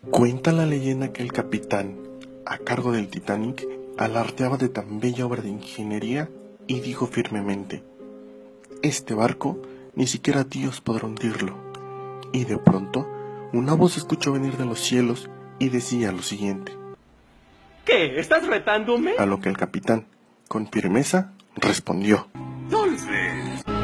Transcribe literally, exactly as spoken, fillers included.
Cuenta la leyenda que el capitán, a cargo del Titanic, alardeaba de tan bella obra de ingeniería y dijo firmemente: «Este barco ni siquiera Dios podrá hundirlo». Y de pronto, una voz se escuchó venir de los cielos y decía lo siguiente: ¿Qué? ¿Estás retándome? A lo que el capitán, con firmeza, respondió: Entonces...